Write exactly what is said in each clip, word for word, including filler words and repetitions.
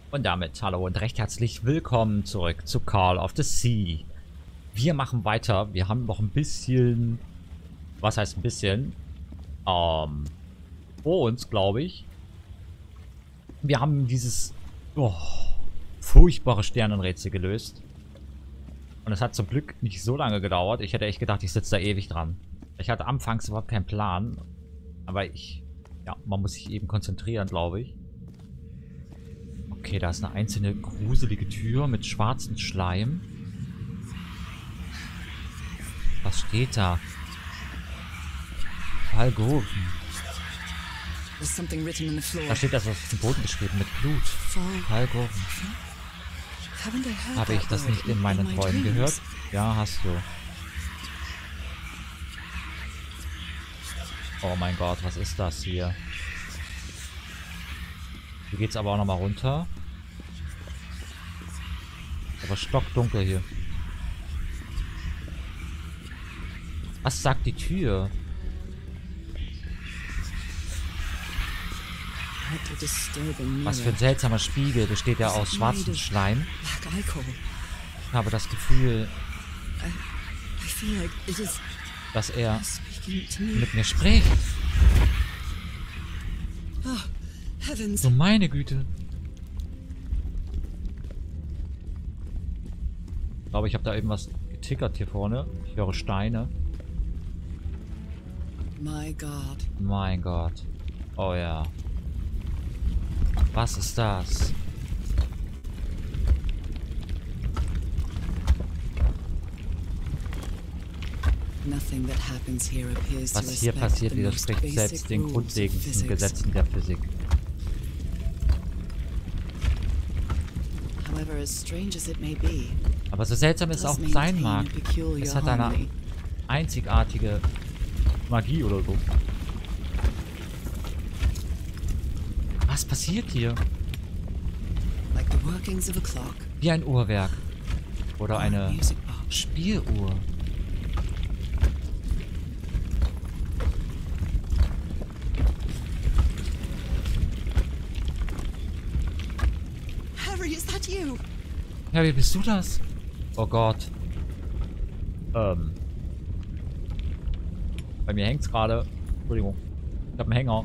Und damit hallo und recht herzlich willkommen zurück zu Call of the Sea. Wir machen weiter. Wir haben noch ein bisschen, was heißt ein bisschen, ähm, vor uns, glaube ich. Wir haben dieses oh, furchtbare Sternenrätsel gelöst. Und es hat zum Glück nicht so lange gedauert. Ich hätte echt gedacht, ich sitze da ewig dran. Ich hatte anfangs überhaupt keinen Plan. Aber ich, ja, man muss sich eben konzentrieren, glaube ich. Okay, da ist eine einzelne gruselige Tür mit schwarzem Schleim. Was steht da? Falgoven. Da steht das auf dem Boden geschrieben mit Blut. Falgoven. Habe ich das nicht in meinen Träumen gehört? Ja, hast du. Oh mein Gott, was ist das hier? Hier geht's aber auch nochmal runter. Aber stockdunkel hier. Was sagt die Tür? Was für ein seltsamer Spiegel besteht ja aus schwarzem Schleim. Ich habe das Gefühl, dass er mit mir spricht. So meine Güte. Ich glaube, ich habe da eben was getickert hier vorne. Ich höre Steine. Mein Gott. Oh ja. Was ist das? Was hier passiert, widerspricht selbst den grundlegendsten Gesetzen der Physik. Aber so seltsam es auch sein mag, es hat eine einzigartige Magie oder so. Was passiert hier? Wie ein Uhrwerk. Oder eine Spieluhr. Harry, bist du das? Oh Gott. Ähm. Bei mir hängt's gerade. Entschuldigung. Ich hab einen Hänger.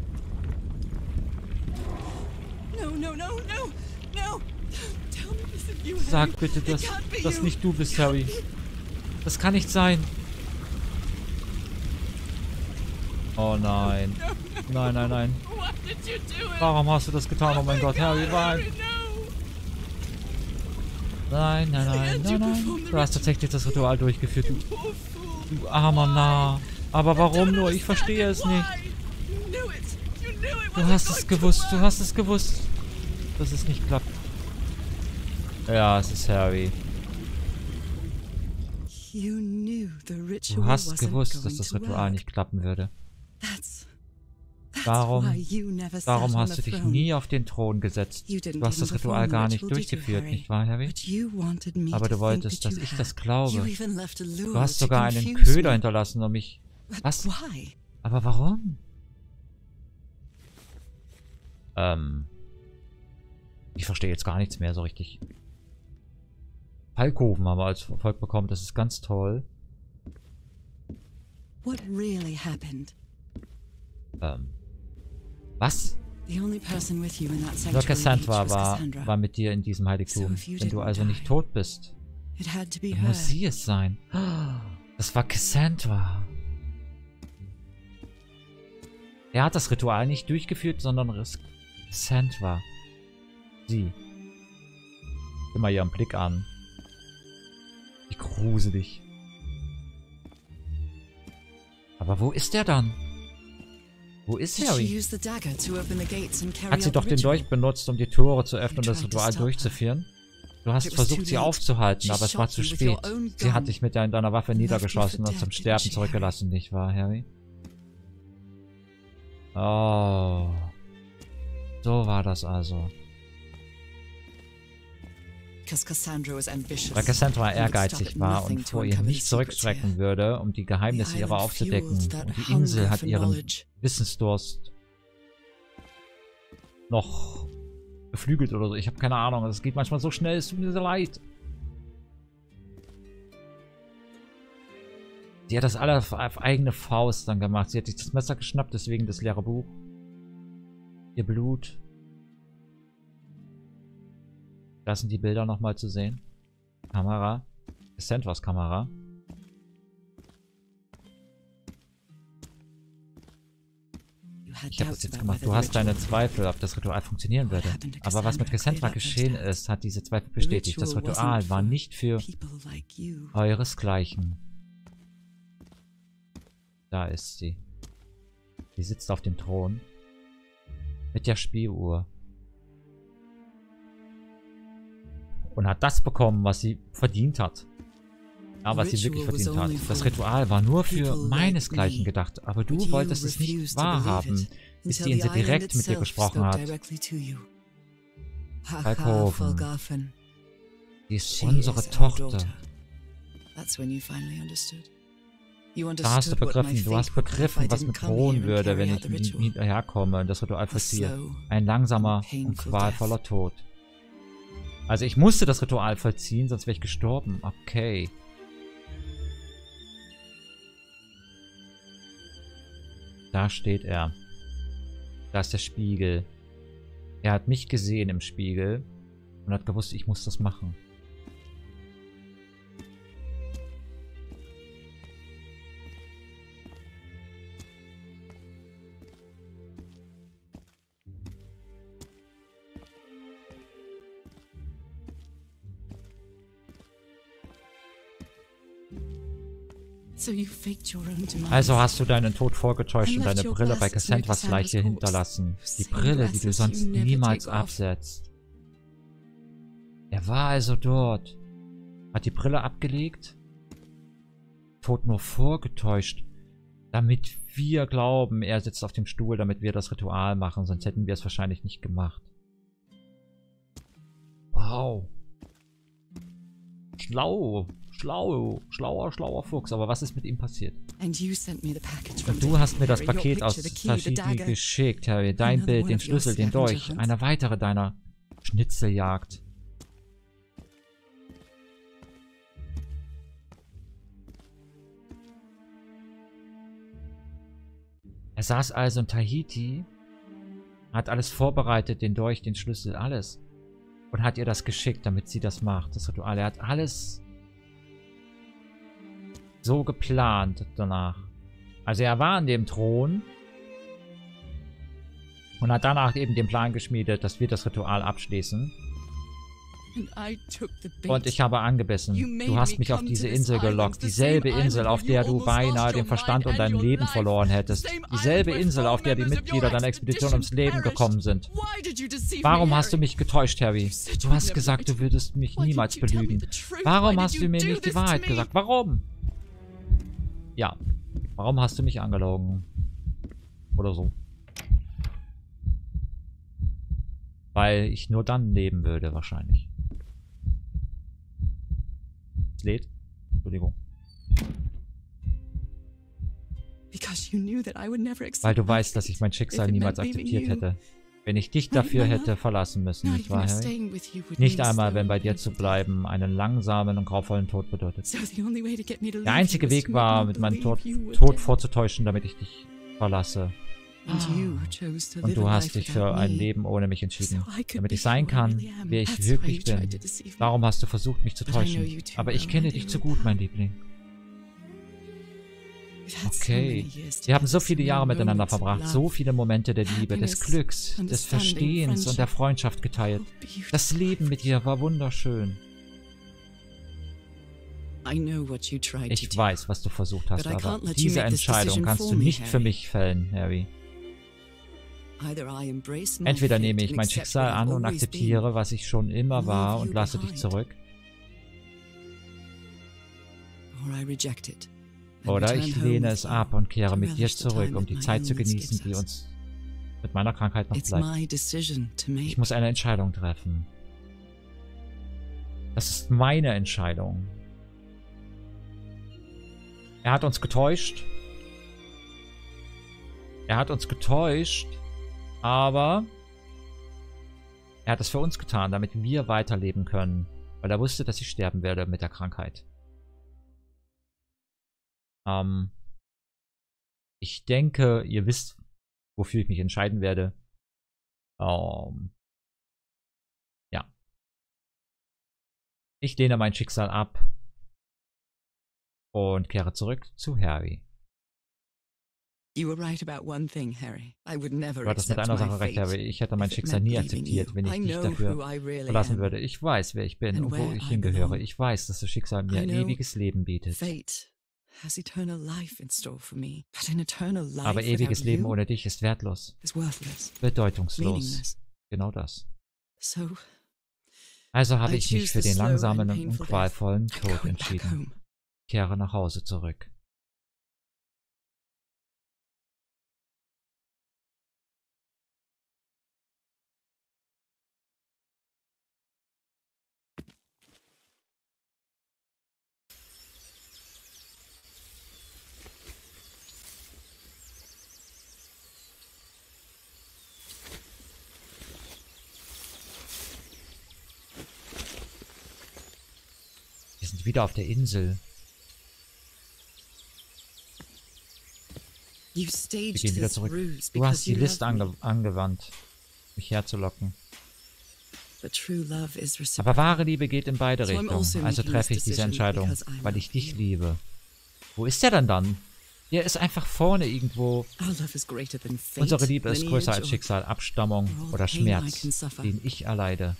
Sag bitte, dass das nicht du bist, Harry. Das kann nicht sein. Oh nein. Nein, nein, nein. Warum hast du das getan? Oh mein Gott, Harry, nein. Nein, nein, nein, nein, nein. Du hast tatsächlich das Ritual durchgeführt, du, du armer Narr. Aber warum nur? Ich verstehe es nicht. Du hast es gewusst, du hast es gewusst, dass es nicht klappt. Ja, es ist Harry. Du hast gewusst, dass das Ritual nicht klappen würde. Warum, warum hast du dich nie auf den Thron gesetzt? Du hast das Ritual gar nicht durchgeführt, nicht wahr, Harry? Aber du wolltest, dass ich das glaube. Du hast sogar einen Köder hinterlassen, um mich... Was? Aber warum? Ähm... Ich verstehe jetzt gar nichts mehr so richtig. Falgoven haben wir als Volk bekommen, das ist ganz toll. Ähm... Was? Nur Cassandra war, war mit dir in diesem Heiligtum. Wenn du also nicht tot bist, dann muss sie es sein. Das war Cassandra. Er hat das Ritual nicht durchgeführt, sondern Cassandra. Sie. Sieh mal ihren Blick an. Wie gruselig. Aber wo ist er dann? Wo ist Harry? Hat sie doch den Dolch benutzt, um die Tore zu öffnen und das Ritual durchzuführen? Du hast versucht, sie aufzuhalten, aber es war zu spät. Sie hat dich mit deiner Waffe niedergeschossen und zum Sterben zurückgelassen, nicht wahr, Harry? Oh. So war das also. Weil Cassandra ehrgeizig war und vor ihr nicht zurückschrecken würde, um die Geheimnisse ihrer aufzudecken. Und die Insel hat ihren Wissensdurst noch beflügelt oder so. Ich habe keine Ahnung. Es geht manchmal so schnell, es tut mir so leid. Sie hat das alles auf, auf eigene Faust dann gemacht. Sie hat sich das Messer geschnappt, deswegen das leere Buch. Ihr Blut. Da sind die Bilder nochmal zu sehen. Kamera. Cassandras Kamera. Ich habe das jetzt gemacht. Du hast deine Zweifel, ob das Ritual funktionieren würde. Aber was mit Cassandra geschehen ist, hat diese Zweifel bestätigt. Das Ritual war nicht für euresgleichen. Da ist sie. Sie sitzt auf dem Thron. Mit der Spieluhr. Und hat das bekommen, was sie verdient hat. Ja, was sie wirklich verdient hat. Das Ritual war nur für meinesgleichen gedacht. Aber du wolltest es nicht wahrhaben, bis die Insel direkt mit dir gesprochen hat. Kalkofen. Sie ist unsere Tochter. Da hast du begriffen, du hast begriffen, was mir drohen würde, wenn ich nie, nie herkomme und das Ritual vollziehe. Ein langsamer und qualvoller Tod. Also ich musste das Ritual vollziehen, sonst wäre ich gestorben. Okay. Da steht er. Da ist der Spiegel. Er hat mich gesehen im Spiegel und hat gewusst, ich muss das machen. Also hast du deinen Tod vorgetäuscht und deine Brille bei Cassandras Leiche hinterlassen. Die Brille, die du sonst niemals absetzt. Er war also dort. Hat die Brille abgelegt? Tod nur vorgetäuscht. Damit wir glauben, er sitzt auf dem Stuhl, damit wir das Ritual machen. Sonst hätten wir es wahrscheinlich nicht gemacht. Wow. Schlau. Schlau, schlauer, schlauer Fuchs. Aber was ist mit ihm passiert? Und du hast mir das Paket aus Tahiti geschickt, Harry. Dein Bild, den Schlüssel, den Dolch. Eine weitere deiner Schnitzeljagd. Er saß also in Tahiti, hat alles vorbereitet, den Dolch, den Schlüssel, alles. Und hat ihr das geschickt, damit sie das macht, das Ritual. Er hat alles so geplant danach. Also er war an dem Thron und hat danach eben den Plan geschmiedet, dass wir das Ritual abschließen. Und ich habe angebissen. Du hast mich auf diese Insel gelockt. Dieselbe Insel, auf der du beinahe den Verstand und dein Leben verloren hättest. Dieselbe Insel, auf der die Mitglieder deiner Expedition ums Leben gekommen sind. Warum hast du mich getäuscht, Harry? Du hast gesagt, du würdest mich niemals belügen. Warum hast du mir nicht die Wahrheit gesagt? Warum? Ja. Warum hast du mich angelogen? Oder so. Weil ich nur dann leben würde, wahrscheinlich. Es lädt. Entschuldigung. Weil du weißt, dass ich mein Schicksal niemals akzeptiert hätte. Wenn ich dich dafür hätte verlassen müssen, nicht wahr, Harry? Nicht einmal, wenn bei dir zu bleiben einen langsamen und grauvollen Tod bedeutet. Der einzige Weg war, mit meinem Tod, Tod vorzutäuschen, damit ich dich verlasse. Und du hast dich für ein Leben ohne mich entschieden, damit ich sein kann, wer ich wirklich bin. Darum hast du versucht, mich zu täuschen. Aber ich kenne dich zu gut, mein Liebling. Okay. Wir haben so viele Jahre miteinander verbracht, so viele Momente der Liebe, des Glücks, des Verstehens und der Freundschaft geteilt. Das Leben mit dir war wunderschön. Ich weiß, was du versucht hast, aber diese Entscheidung kannst du nicht für mich fällen, Harry. Entweder nehme ich mein Schicksal an und akzeptiere, was ich schon immer war und lasse dich zurück. Oder ich lehne es ab und kehre mit dir zurück, um die Zeit zu genießen, die uns mit meiner Krankheit noch bleibt. Ich muss eine Entscheidung treffen. Das ist meine Entscheidung. Er hat uns getäuscht. Er hat uns getäuscht, aber Er hat es für uns getan, damit wir weiterleben können. Weil er wusste, dass ich sterben werde mit der Krankheit. Ähm, ich denke, ihr wisst, wofür ich mich entscheiden werde. Ähm, ja. Ich lehne mein Schicksal ab und kehre zurück zu Harry. You were right about one thing, Harry. I would never Du hattest mit einer Sache recht, Harry. Ich hätte mein Schicksal nie akzeptiert, wenn ich dich dafür verlassen würde. Ich weiß, wer ich bin und wo ich hingehöre. Ich weiß, dass das Schicksal mir ewiges Leben bietet. Aber ewiges Leben ohne dich ist wertlos. Bedeutungslos. Genau das. Also habe ich mich für den langsamen und qualvollen Tod entschieden. Ich kehre nach Hause zurück. Wir sind wieder auf der Insel. Wir gehen wieder zurück. Du hast die List ange angewandt, mich herzulocken. Aber wahre Liebe geht in beide Richtungen. Also treffe ich diese Entscheidung, weil ich dich liebe. Wo ist der denn dann? Der ist einfach vorne irgendwo. Unsere Liebe ist größer als Schicksal, Abstammung oder Schmerz, den ich erleide.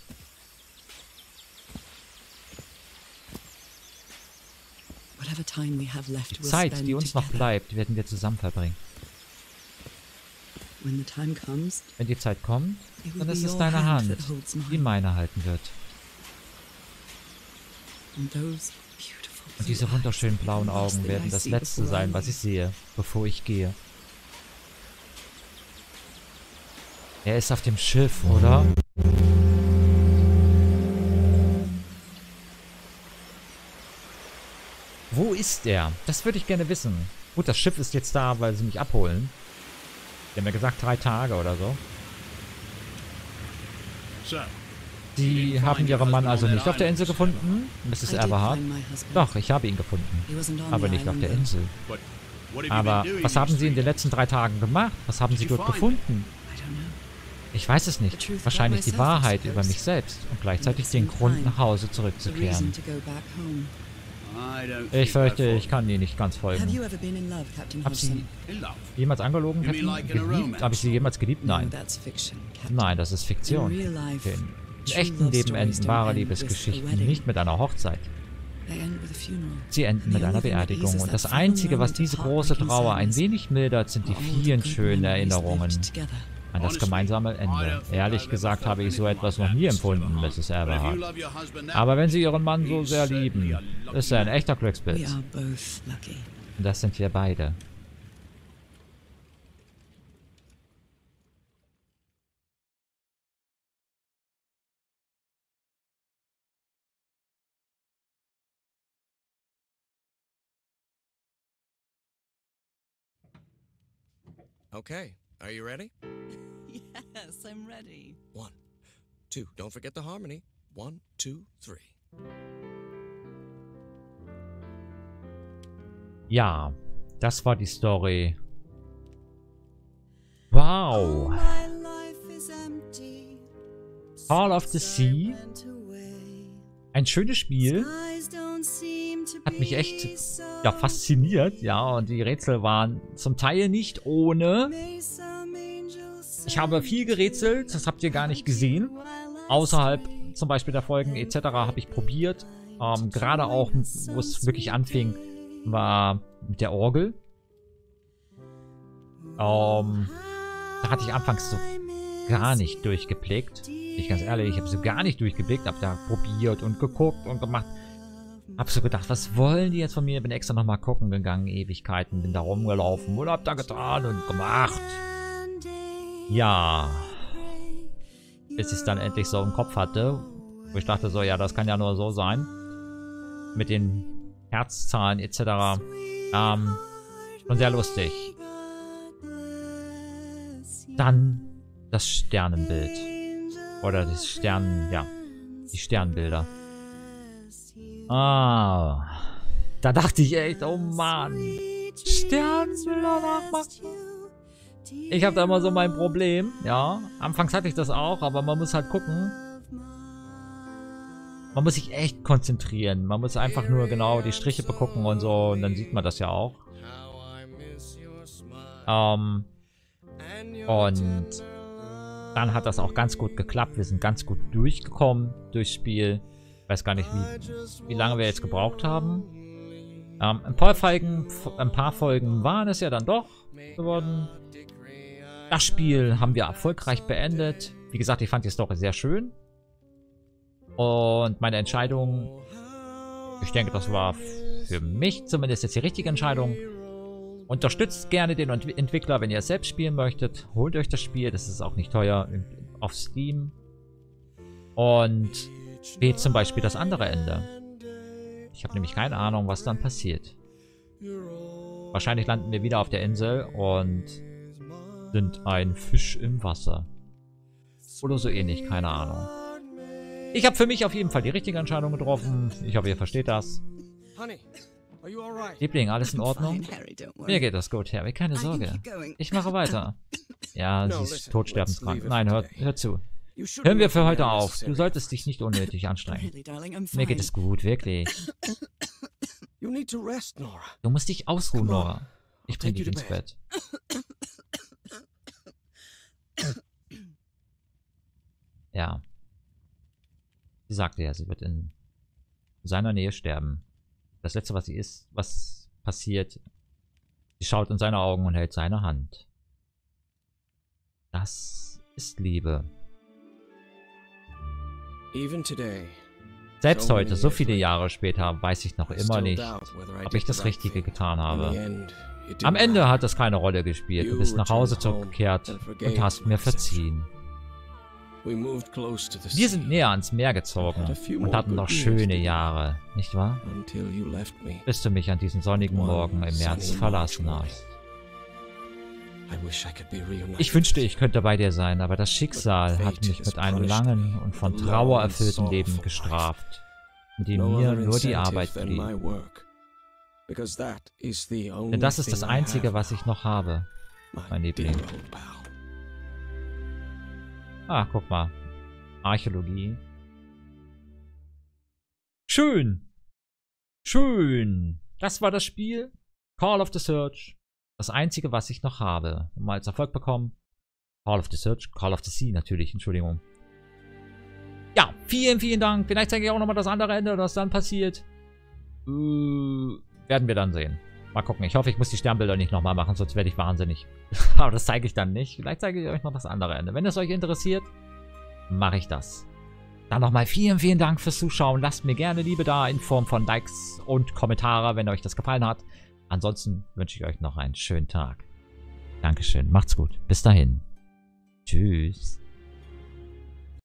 Die Zeit, die uns noch bleibt, werden wir zusammen verbringen. Wenn die Zeit kommt, dann ist es deine Hand, die meine halten wird. Und diese wunderschönen blauen Augen werden das Letzte sein, was ich sehe, bevor ich gehe. Er ist auf dem Schiff, oder? Wo ist er? Das würde ich gerne wissen. Gut, das Schiff ist jetzt da, weil sie mich abholen. Die haben ja gesagt, drei Tage oder so. Sie haben ihren Mann also nicht auf der Insel gefunden, Misses Everhart? Doch, ich habe ihn gefunden. Aber nicht auf der Insel. Aber was haben Sie in den letzten drei Tagen gemacht? Was haben Sie dort gefunden? Ich weiß es nicht. Wahrscheinlich die Wahrheit über mich selbst und gleichzeitig den Grund, nach Hause zurückzukehren. Ich fürchte, ich kann Ihnen nicht ganz folgen. Hab Sie jemals angelogen, Captain? Geliebt? Habe ich Sie jemals geliebt? Nein. Nein, das ist Fiktion. In echten Leben enden wahre Liebesgeschichten nicht mit einer Hochzeit. Sie enden mit einer Beerdigung. Und das Einzige, was diese große Trauer ein wenig mildert, sind die vielen schönen Erinnerungen an das gemeinsame Ende. Ehrlich gesagt habe ich so etwas noch nie empfunden, Misses Everhart. Aber wenn Sie Ihren Mann so sehr lieben, ist er ein echter Glückspilz. Und das sind wir beide. Okay, are you ready? Yes, I'm ready. One, two, don't forget the harmony. One, two, three. Ja, das war die Story. Wow. Call of the Sea. Ein schönes Spiel. Hat mich echt ja, fasziniert. Ja, und die Rätsel waren zum Teil nicht ohne. Ich habe viel gerätselt, das habt ihr gar nicht gesehen. Außerhalb zum Beispiel der Folgen et cetera habe ich probiert. Ähm, Gerade auch, wo es wirklich anfing, war mit der Orgel. Ähm, da hatte ich anfangs so gar nicht durchgeblickt. Bin ich ganz ehrlich, ich habe so gar nicht durchgeblickt, habe da probiert und geguckt und gemacht. Hab so gedacht, was wollen die jetzt von mir? Bin extra nochmal gucken gegangen, Ewigkeiten, bin da rumgelaufen und hab da getan und gemacht. Ja. Bis ich es dann endlich so im Kopf hatte, wo ich dachte so, ja, das kann ja nur so sein. Mit den Herzzahlen et cetera. Ähm, schon sehr lustig. Dann das Sternenbild. Oder die Sternen, ja. Die Sternbilder. Ah. Da dachte ich echt, oh Mann. Sternbilder nachmachen. Ich habe da immer so mein Problem, ja. Anfangs hatte ich das auch, aber man muss halt gucken. Man muss sich echt konzentrieren. Man muss einfach nur genau die Striche begucken und so. Und dann sieht man das ja auch. Ähm, und dann hat das auch ganz gut geklappt. Wir sind ganz gut durchgekommen durchs Spiel. Ich weiß gar nicht, wie, wie lange wir jetzt gebraucht haben. Ähm, ein paar Folgen, ein paar Folgen waren es ja dann doch geworden. Das Spiel haben wir erfolgreich beendet. Wie gesagt, ich fand die Story sehr schön. Und meine Entscheidung, ich denke, das war für mich zumindest jetzt die richtige Entscheidung. Unterstützt gerne den Ent Entwickler, wenn ihr es selbst spielen möchtet. Holt euch das Spiel, das ist auch nicht teuer, auf Steam. Und wählt zum Beispiel das andere Ende. Ich habe nämlich keine Ahnung, was dann passiert. Wahrscheinlich landen wir wieder auf der Insel und sind ein Fisch im Wasser. Oder so ähnlich, keine Ahnung. Ich habe für mich auf jeden Fall die richtige Entscheidung getroffen. Ich hoffe, ihr versteht das. Liebling, alles in Ordnung? Mir geht das gut, Harry, keine Sorge. Ich mache weiter. Ja, sie ist todsterbenskrank. Nein, hör, hör zu. Hören wir für heute auf. Du solltest dich nicht unnötig anstrengen. Mir geht es gut, wirklich. Du musst dich ausruhen, Nora. Ich bring dich ins Bett. Ja. Sie sagte ja, sie wird in seiner Nähe sterben. Das Letzte, was sie ist, was passiert, sie schaut in seine Augen und hält seine Hand. Das ist Liebe. Selbst heute, so viele Jahre später, weiß ich noch immer nicht, ob ich das Richtige getan habe. Am Ende hat es keine Rolle gespielt. Du bist nach Hause zurückgekehrt und hast mir verziehen. Wir sind näher ans Meer gezogen und hatten noch schöne Jahre, nicht wahr? Bis du mich an diesem sonnigen Morgen im März verlassen hast. Ich wünschte, ich könnte bei dir sein, aber das Schicksal hat mich mit einem langen und von Trauer erfüllten Leben gestraft, in dem mir nur die Arbeit blieb. Denn das ist das Einzige, was ich noch habe, mein Liebling. Ah, guck mal. Archäologie. Schön. Schön. Das war das Spiel. Call of the Search. Das Einzige, was ich noch habe. Und mal als Erfolg bekommen. Call of the Search. Call of the Sea natürlich. Entschuldigung. Ja, vielen, vielen Dank. Vielleicht zeige ich auch nochmal das andere Ende, was dann passiert. Äh, werden wir dann sehen. Mal gucken. Ich hoffe, ich muss die Sternbilder nicht nochmal machen, sonst werde ich wahnsinnig. Aber das zeige ich dann nicht. Vielleicht zeige ich euch noch das andere Ende. Wenn es euch interessiert, mache ich das. Dann nochmal vielen, vielen Dank fürs Zuschauen. Lasst mir gerne Liebe da in Form von Likes und Kommentare, wenn euch das gefallen hat. Ansonsten wünsche ich euch noch einen schönen Tag. Dankeschön. Macht's gut. Bis dahin. Tschüss.